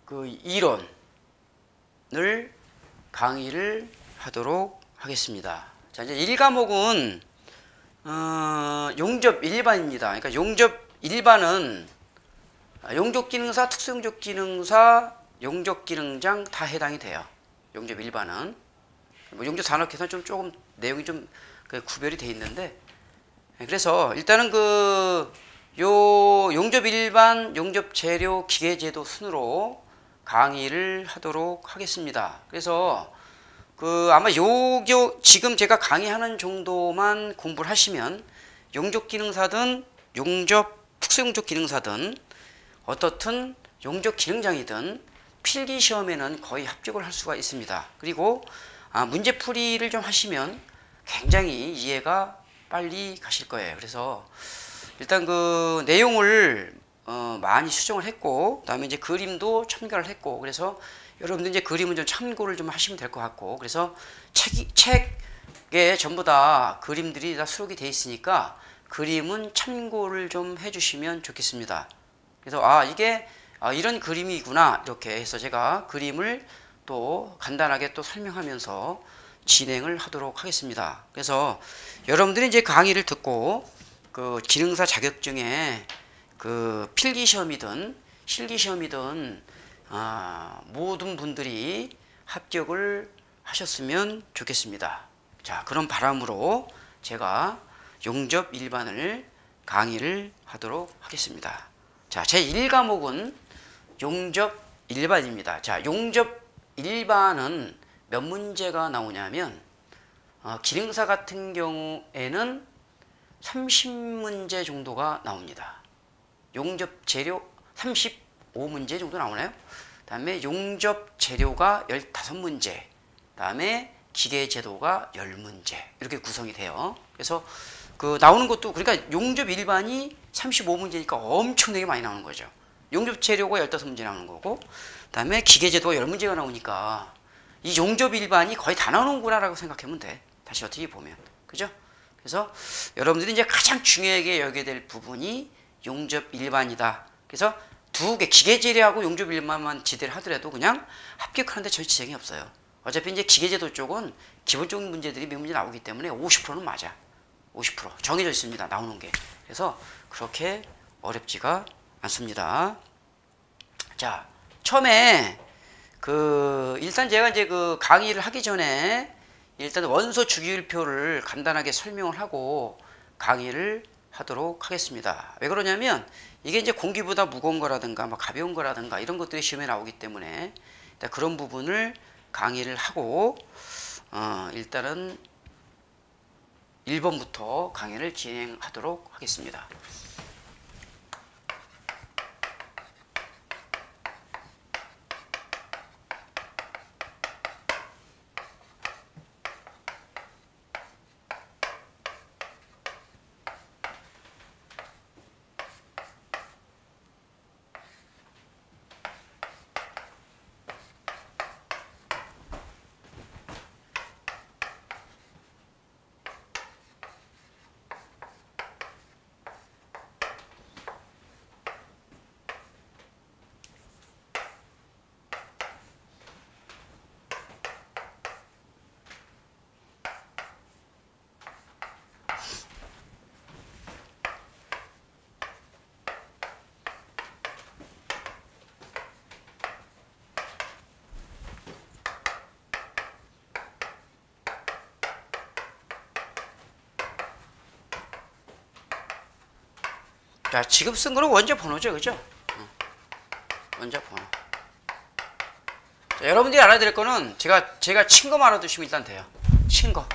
그 이론을 강의를 하도록 하겠습니다. 자, 이제 1과목은 용접 1반입니다. 그러니까 용접 1반은 용접기능사, 특수용접기능사, 용접기능장 다 해당이 돼요. 용접 1반은 뭐 용접 산업계산 좀 조금 내용이 좀 구별이 돼 있는데, 그래서 일단은 요 용접 1반 용접 재료 기계제도 순으로 강의를 하도록 하겠습니다. 그래서 아마 지금 제가 강의하는 정도만 공부를 하시면 용접기능사든 특수용접기능사든 어떻든 용접기능장이든 필기시험에는 거의 합격을 할 수가 있습니다. 그리고 문제풀이를 좀 하시면 굉장히 이해가 빨리 가실 거예요. 그래서 일단 그 내용을 많이 수정을 했고, 그다음에 이제 그림도 첨가를 했고, 그래서 여러분들 이제 그림은 좀 참고를 좀 하시면 될 것 같고, 그래서 책에 전부 다 그림들이 다 수록이 돼 있으니까 그림은 참고를 좀 해주시면 좋겠습니다. 그래서 이게 이런 그림이구나 이렇게 해서 제가 그림을 또 간단하게 또 설명하면서 진행을 하도록 하겠습니다. 그래서 여러분들이 이제 강의를 듣고 그 기능사 자격증에 그 필기시험이든 실기시험이든 모든 분들이 합격을 하셨으면 좋겠습니다. 자, 그런 바람으로 제가 용접 1반을 강의를 하도록 하겠습니다. 자, 제 1과목은 용접 1반입니다. 자, 용접 1반은 몇 문제가 나오냐면 기능사 같은 경우에는 30문제 정도가 나옵니다. 용접 재료 35문제 정도 나오나요? 다음에 용접 재료가 15문제, 다음에 기계제도가 10문제 이렇게 구성이 돼요. 그래서 나오는 것도, 그러니까 용접 1반이 35문제니까 엄청나게 많이 나오는 거죠. 용접 재료가 15문제 나오는 거고, 다음에 기계제도가 10문제가 나오니까 이 용접 1반이 거의 다 나오는구나 라고 생각하면 돼. 다시 어떻게 보면. 그죠? 그래서 여러분들이 이제 가장 중요하게 여겨야 될 부분이 용접 1반이다. 그래서 두 개, 기계제도하고 용접 1반만 지대를 하더라도 그냥 합격하는데 전혀 지장이 없어요. 어차피 이제 기계제도 쪽은 기본적인 문제들이 몇 문제 나오기 때문에 50%는 맞아. 50% 정해져 있습니다. 나오는 게. 그래서 그렇게 어렵지가 않습니다. 자, 처음에 일단 제가 이제 강의를 하기 전에 일단 원소 주기율표를 간단하게 설명을 하고 강의를 하도록 하겠습니다. 왜 그러냐면 이게 이제 공기보다 무거운 거라든가 가벼운 거라든가 이런 것들이 시험에 나오기 때문에 일단 그런 부분을 강의를 하고 일단은 1번부터 강의를 진행하도록 하겠습니다. 자, 지금 쓴 거는 원자 번호죠, 그죠? 원자 번호. 자, 여러분들이 알아야 될 거는 제가 친 거만 알아두시면 일단 돼요. 친 거.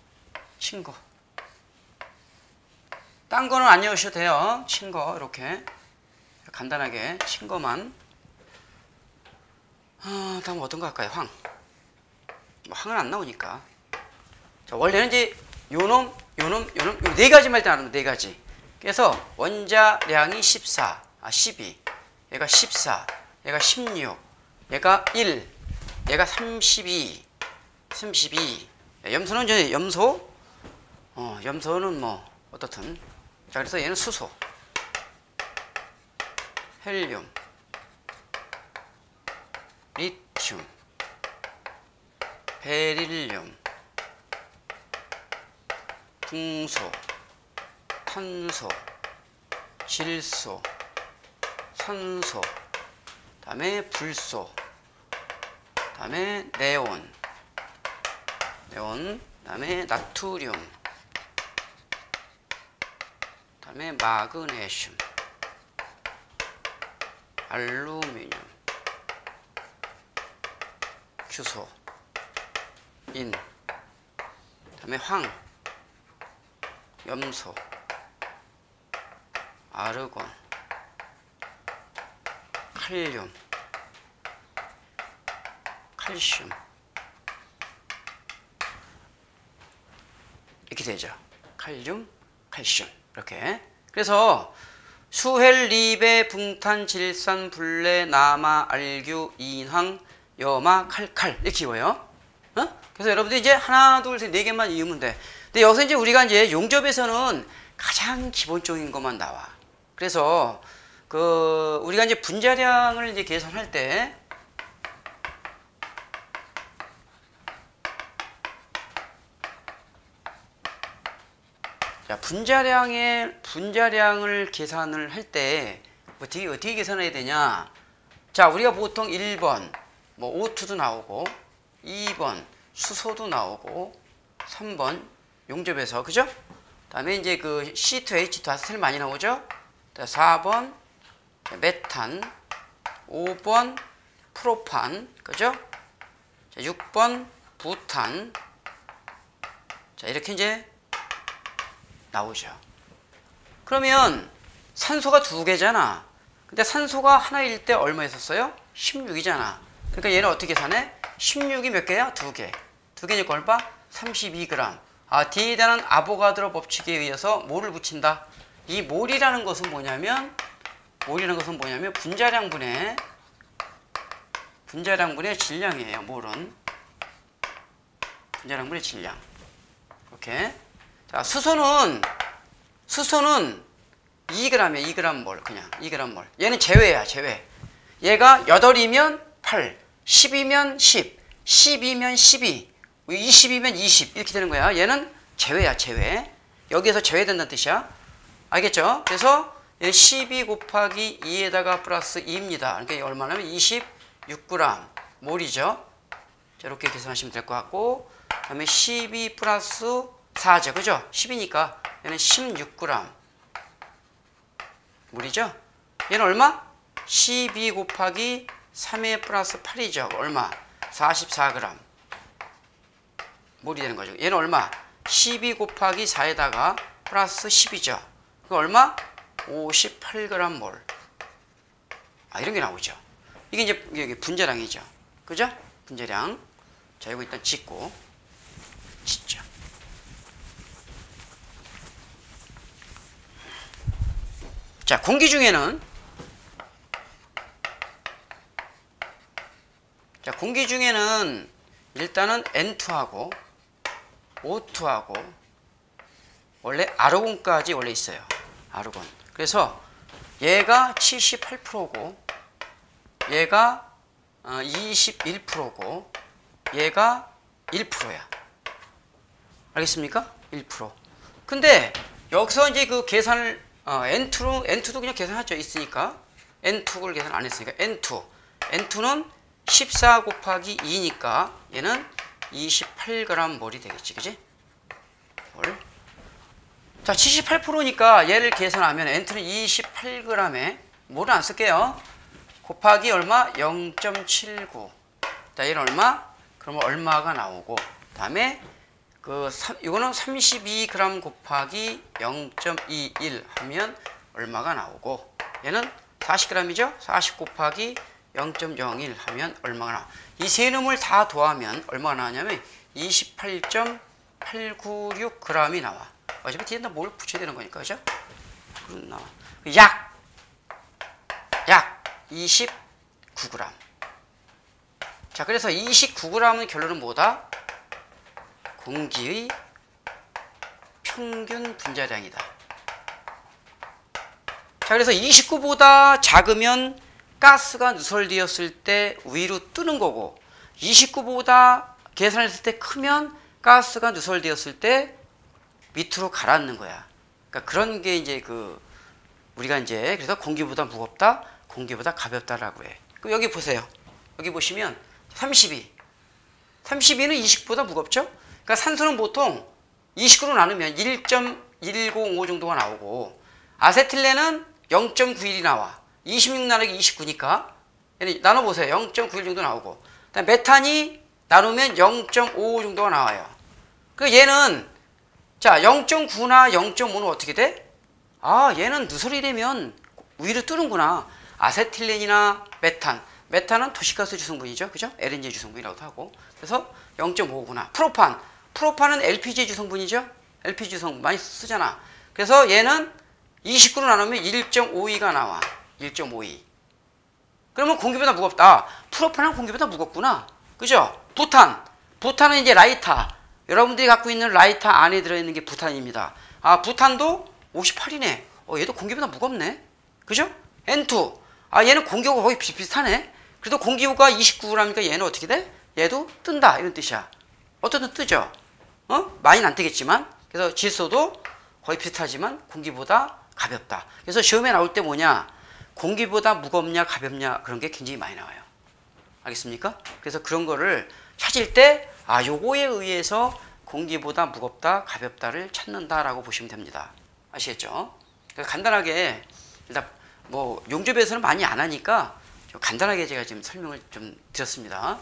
딴 거는 안 외우셔도 돼요. 친 거, 이렇게. 간단하게 친 거만. 다음 어떤 거 할까요? 황은 안 나오니까. 자, 원래는 이제 요놈, 요 네 가지만 일단 아는 거, 네 가지. 그래서 원자량이 12, 얘가 14, 얘가 16, 얘가 1, 얘가 32. 염소는 이제 염소는 뭐 어떻든. 자, 그래서 얘는 수소, 헬륨, 리튬, 베릴륨, 풍소, 탄소, 질소, 산소, 다음에 불소, 다음에 네온, 다음에 나트륨, 다음에 마그네슘, 알루미늄, 규소, 인, 다음에 황, 염소, 아르곤, 칼륨, 칼슘, 이렇게 되죠. 칼륨, 칼슘 이렇게. 그래서 수헬, 리베, 붕탄, 질산, 불레, 나마, 알규, 인황, 여마, 칼칼 이렇게 이어요. 그래서 여러분들 이제 하나, 둘, 셋, 네 개만 이으면 돼. 근데 여기서 이제 우리가 이제 용접에서는 가장 기본적인 것만 나와. 그래서 우리가 이제 분자량을 이제 계산할 때 자, 분자량을 계산을 할 때 어떻게 계산해야 되냐? 자, 우리가 보통 1번 뭐 O2도 나오고 2번 수소도 나오고 3번 용접에서 그죠? 다음에 이제 그 C2H2 아세틸 많이 나오죠? 4번 메탄, 5번 프로판, 그죠? 자, 6번 부탄. 자, 이렇게 이제 나오죠. 그러면 산소가 2개잖아. 근데 산소가 하나일 때 얼마였었어요? 16이잖아. 그러니까 얘는 어떻게 계산해? 16이 몇 개야? 2개. 2개니까 얼마? 32g. D에 대한 아보가드로 법칙에 의해서 몰을 붙인다. 이 몰이라는 것은 뭐냐면 분자량분의 질량이에요. 몰은 분자량분의 질량. 이렇게. 자, 수소는 2g이야. 2g몰. 그냥 2g몰. 얘는 제외야. 제외. 얘가 8이면 8, 10이면 10, 12면 12, 20이면 20 이렇게 되는 거야. 얘는 제외야. 제외. 여기에서 제외된다는 뜻이야. 알겠죠? 그래서 12 곱하기 2에다가 플러스 2입니다. 그러니까 얼마냐면 26g 몰이죠. 자, 이렇게 계산하시면 될 것 같고, 그 다음에 12 플러스 4죠. 그죠? 10이니까 얘는 16g 몰이죠. 얘는 얼마? 12 곱하기 3에 플러스 8이죠. 얼마? 44g 몰이 되는 거죠. 얘는 얼마? 12 곱하기 4에다가 플러스 10이죠. 그 얼마? 58g 몰. 이런 게 나오죠. 이게 이제 분자량이죠. 그죠? 분자량. 자, 이거 일단 짓고. 짓죠. 자, 공기 중에는 일단은 N2하고 O2하고 원래 아르곤까지 원래 있어요. 아르곤. 그래서 얘가 78%고 얘가 21%고 얘가 1%야. 알겠습니까? 1%. 근데 여기서 이제 그 계산을 N2도 그냥 계산하죠. 있으니까. N2를 계산 안 했으니까 N2는 14 곱하기 2니까 얘는 28g 몰이 되겠지. 그지? 몰. 자, 78%니까 얘를 계산하면 N2는 28g에 몰은 안 쓸게요. 곱하기 얼마? 0.79. 자, 얘는 얼마? 그러면 얼마가 나오고, 다음에 이거는 32g 곱하기 0.21 하면 얼마가 나오고, 얘는 40g이죠? 40 곱하기 0.01 하면 얼마가 나와. 이 세 놈을 다 더하면 얼마가 나왔냐면 28.896g이 나와. 어차피 뒤에다 뭘 붙여야 되는 거니까, 그죠? 나와. 약 29g. 자, 그래서 29g의 결론은 뭐다? 공기의 평균 분자량이다. 자, 그래서 29보다 작으면 가스가 누설되었을 때 위로 뜨는 거고 29보다 계산했을 때 크면 가스가 누설되었을 때 밑으로 가라앉는 거야. 그러니까 그런 게 이제 우리가 이제 그래서 공기보다 무겁다, 공기보다 가볍다라고 해. 여기 보세요. 여기 보시면 32. 32는 29보다 무겁죠? 그러니까 산소는 보통 29로 나누면 1.1055 정도가 나오고 아세틸렌은 0.91이 나와. 26 나누기 29니까 나눠보세요. 0.91 정도 나오고 그다음 메탄이 나누면 0.55 정도가 나와요. 그 얘는 자 0.9나 0.5는 어떻게 돼? 아 얘는 누설이 되면 위로 뜨는구나. 아세틸렌이나 메탄은 도시가스 주성분이죠. 그죠? LNG 주성분이라고도 하고 그래서 0.5구나. 프로판은 LPG 주성분이죠. LPG 주성분 많이 쓰잖아. 그래서 얘는 29로 나누면 1.52가 나와. 1.52. 그러면 공기보다 무겁다. 프로판은 공기보다 무겁구나. 그죠? 부탄은 이제 라이터. 여러분들이 갖고 있는 라이터 안에 들어있는 게 부탄입니다. 아, 부탄도 58이네. 얘도 공기보다 무겁네. 그죠? N2. 아, 얘는 공기하고 거의 비슷비슷하네. 그래도 공기가 29라니까 얘는 어떻게 돼? 얘도 뜬다. 이런 뜻이야. 어쨌든 뜨죠? 많이는 안 뜨겠지만. 그래서 질소도 거의 비슷하지만 공기보다 가볍다. 그래서 시험에 나올 때 뭐냐? 공기보다 무겁냐, 가볍냐, 그런 게 굉장히 많이 나와요. 알겠습니까? 그래서 그런 거를 찾을 때, 아, 요거에 의해서 공기보다 무겁다, 가볍다를 찾는다라고 보시면 됩니다. 아시겠죠? 그래서 간단하게, 일단, 용접에서는 많이 안 하니까, 간단하게 제가 지금 설명을 좀 드렸습니다.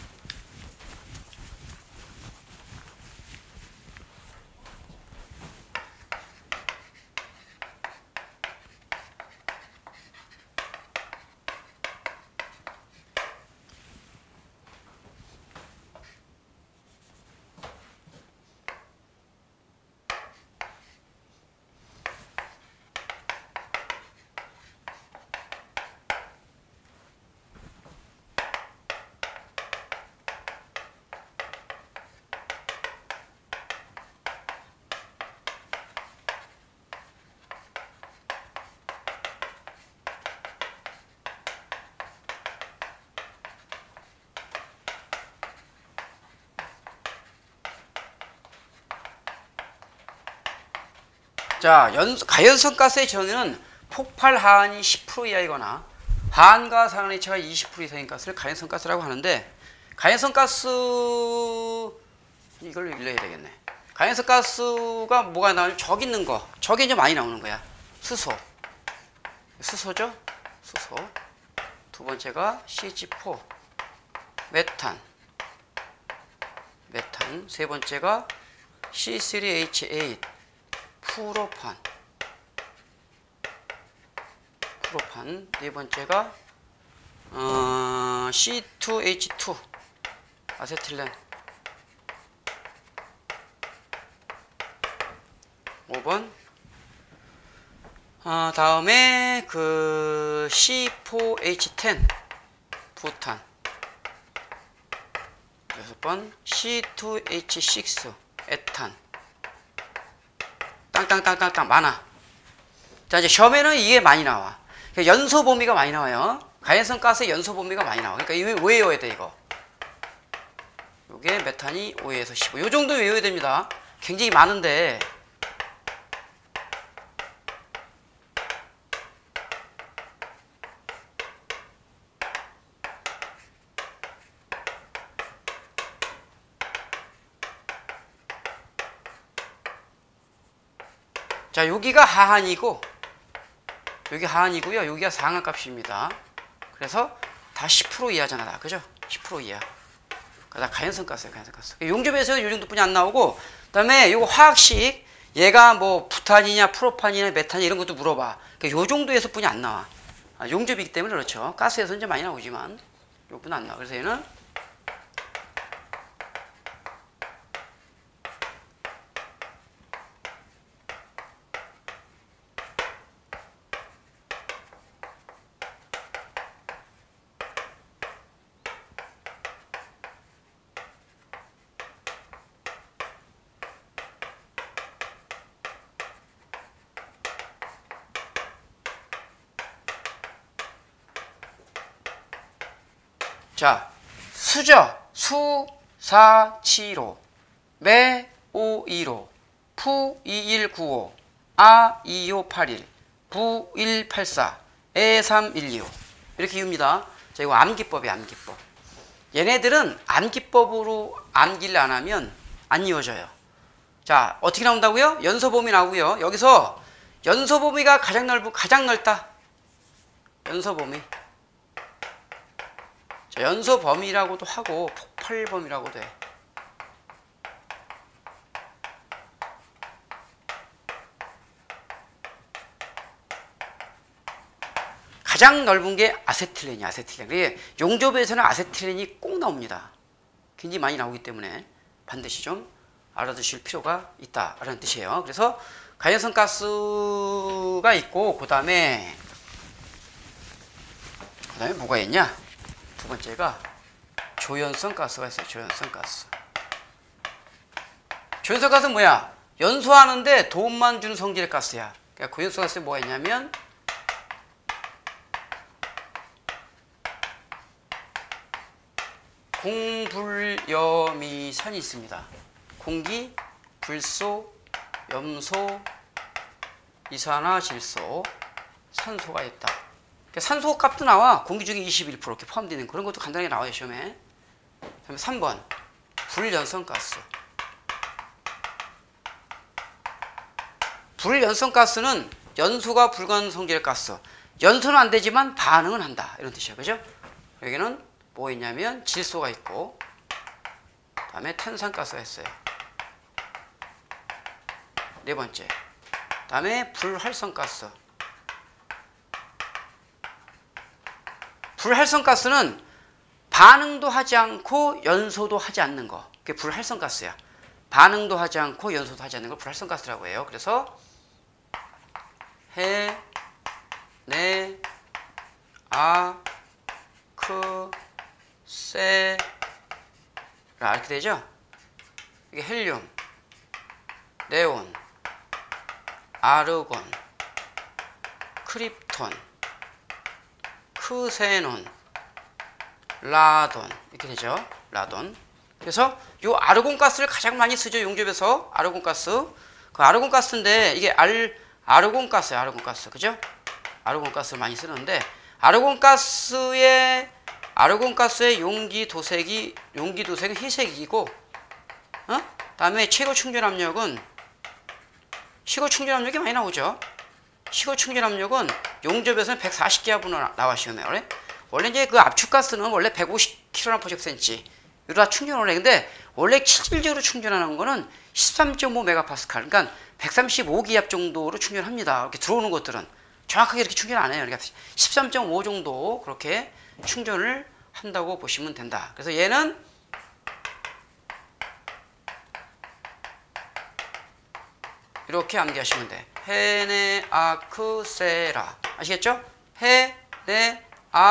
자, 가연성 가스의 전위는 폭발 하한이 10% 이하이거나 하한과 상한의 차가 20% 이상인 가스를 가연성 가스라고 하는데, 가연성 가스 이걸 읽어야 되겠네. 가연성 가스가 뭐가 나오냐면 저기 있는 거, 저게 이제 많이 나오는 거야. 수소죠? 수소. 두 번째가 CH4, 메탄. 세 번째가 C3H8, 프로판. 네 번째가 C2H2, 아세틸렌. 5번. 다음에 C4H10, 부탄. 6번 C2H6, 에탄. 땅땅땅땅땅 많아. 자, 이제 시험에는 이게 많이 나와. 연소 범위가 많이 나와요. 가연성 가스의 연소 범위가 많이 나와. 그러니까 이거 왜 외워야 돼, 이거? 요게 메탄이 5에서 15. 요 정도 외워야 됩니다. 굉장히 많은데. 자, 여기가 하한이고, 여기 하한이고요. 여기가 상한 값입니다. 그래서 다 10% 이하잖아, 다. 그죠? 10% 이하. 다 가연성 가스예요, 가연성 가스. 용접에서 이 정도뿐이 안 나오고, 그 다음에 이거 화학식, 얘가 뭐 부탄이냐, 프로판이냐, 메탄이냐 이런 것도 물어봐. 그러니까 요 정도에서뿐이 안 나와. 용접이기 때문에 그렇죠. 가스에서는 이제 많이 나오지만, 요뿐 안 나와. 그래서 얘는 자, 수죠. 수, 사, 치 로, 매, 오, 이로, 푸, 2195, 아, 2581, 부, 184, 에, 312. 이렇게 이깁니다. 자, 이거 암기법이에요, 암기법. 얘네들은 암기법으로 암기를 안 하면 안 이어져요. 자, 어떻게 나온다고요? 연소 범위 나오고요. 여기서 연소 범위가 가장 넓다. 연소 범위. 자, 연소 범위라고도 하고 폭발 범위라고도 해. 가장 넓은 게 아세틸렌이야, 아세틸렌. 용접에서는 아세틸렌이 꼭 나옵니다. 굉장히 많이 나오기 때문에 반드시 좀 알아두실 필요가 있다라는 뜻이에요. 그래서 가연성 가스가 있고, 그 다음에 뭐가 있냐? 두 번째가 조연성 가스가 있어요. 조연성 가스. 조연성 가스는 뭐야? 연소하는데 도움만 주는 성질의 가스야. 그러니까 고연성 가스에 뭐가 있냐면 공불염이산이 있습니다. 공기, 불소, 염소, 이산화질소, 산소가 있다. 그러니까 산소 값도 나와. 공기 중에 21% 이렇게 포함되는 그런 것도 간단하게 나와요, 시험에. 그다음에 3번 불연성가스. 불연성가스는 연소가 불가능한 성질의 가스. 연소는 안 되지만 반응은 한다. 이런 뜻이에요. 그죠? 여기는 뭐 있냐면 질소가 있고, 다음에 탄산가스가 있어요. 네 번째. 다음에 불활성가스. 불활성가스는 반응도 하지 않고 연소도 하지 않는 거. 그게 불활성가스야. 반응도 하지 않고 연소도 하지 않는 걸 불활성가스라고 해요. 그래서 해, 네, 아, 크, 세, 라 이렇게 되죠? 이게 헬륨, 네온, 아르곤, 크립톤, 크세논, 라돈 이렇게 되죠. 라돈. 그래서 요 아르곤가스를 가장 많이 쓰죠. 용접에서 아르곤가스. 그 아르곤가스인데 이게 아르곤가스예요. 아르곤가스. 그죠? 아르곤가스를 많이 쓰는데 아르곤가스의 용기도색은 희색이고, 다음에 최고 충전 압력은 시고 충전 압력이 많이 나오죠. 시고 충전 압력은 용접에서는 140기압으로 나와 시험에. 원래 이제 그 압축가스는 원래 150kg/cm 이러다 충전을 해. 근데 원래 실질적으로 충전하는 거는 13.5MPa, 그러니까 135기압 정도로 충전합니다. 이렇게 들어오는 것들은 정확하게 이렇게 충전 안 해요. 그러니까 13.5 정도 그렇게 충전을 한다고 보시면 된다. 그래서 얘는 이렇게 암기하시면 돼. 헤네 아크세라. 아시겠죠? 헤네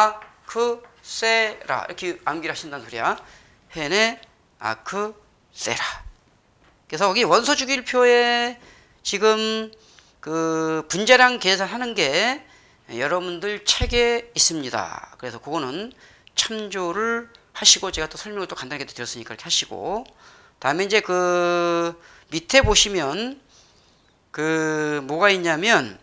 아크세라. 이렇게 암기를 하신다는 소리야. 헤네 아크세라. 그래서 여기 원소 주기율표에 지금 그 분자량 계산하는 게 여러분들 책에 있습니다. 그래서 그거는 참조를 하시고, 제가 또 설명을 또 간단하게 드렸으니까 이렇게 하시고, 다음에 이제 그 밑에 보시면 그 뭐가 있냐면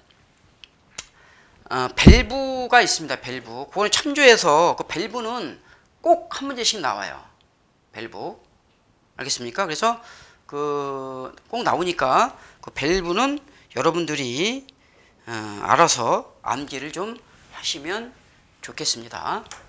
밸브가 있습니다. 밸브. 그거는 참조해서 그 밸브는 꼭 한 문제씩 나와요. 밸브. 알겠습니까? 그래서 그 꼭 나오니까 그 밸브는 여러분들이 알아서 암기를 좀 하시면 좋겠습니다.